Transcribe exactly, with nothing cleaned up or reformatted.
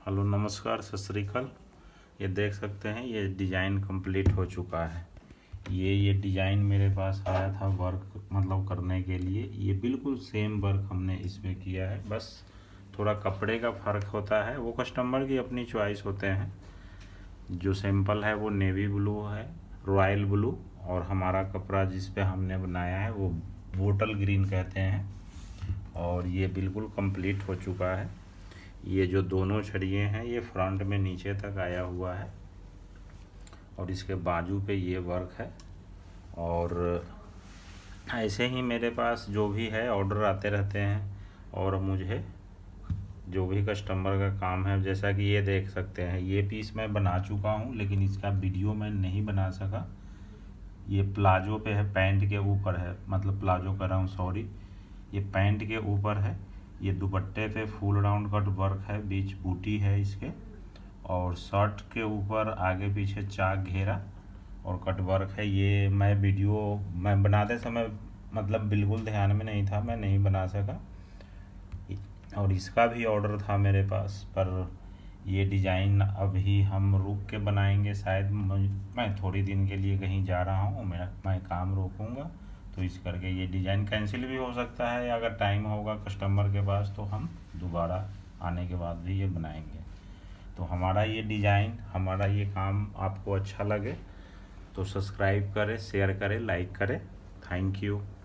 Hello नमस्कार सत श्री अकाल। ये देख सकते हैं ये डिज़ाइन कंप्लीट हो चुका है। ये ये डिज़ाइन मेरे पास आया था वर्क मतलब करने के लिए। ये बिल्कुल सेम वर्क हमने इसमें किया है, बस थोड़ा कपड़े का फ़र्क होता है, वो कस्टमर की अपनी चॉइस होते हैं। जो सैंपल है वो नेवी ब्लू है, रॉयल ब्लू, और हमारा कपड़ा जिस पे हमने बनाया है वो बोटल ग्रीन कहते हैं। और ये बिल्कुल कंप्लीट हो चुका है। ये जो दोनों छड़िए हैं ये फ्रंट में नीचे तक आया हुआ है और इसके बाजू पे ये वर्क है। और ऐसे ही मेरे पास जो भी है ऑर्डर आते रहते हैं और मुझे जो भी कस्टमर का काम है, जैसा कि ये देख सकते हैं ये पीस मैं बना चुका हूँ लेकिन इसका वीडियो मैं नहीं बना सका। ये प्लाजो पे है, पैंट के ऊपर है, मतलब प्लाजो कर रहा हूँ सॉरी, ये पैंट के ऊपर है। ये दुपट्टे पे फुल राउंड कट वर्क है, बीच बूटी है इसके, और शर्ट के ऊपर आगे पीछे चाक घेरा और कट वर्क है। ये मैं वीडियो मैं बनाते समय मतलब बिल्कुल ध्यान में नहीं था, मैं नहीं बना सका। और इसका भी ऑर्डर था मेरे पास, पर ये डिज़ाइन अभी हम रुक के बनाएंगे शायद। मैं थोड़ी दिन के लिए कहीं जा रहा हूँ, मेरा मैं काम रोकूँगा, तो इस करके ये डिज़ाइन कैंसिल भी हो सकता है। अगर टाइम होगा कस्टमर के पास तो हम दोबारा आने के बाद भी ये बनाएंगे। तो हमारा ये डिज़ाइन, हमारा ये काम आपको अच्छा लगे तो सब्सक्राइब करें, शेयर करें, लाइक करें। Thank you.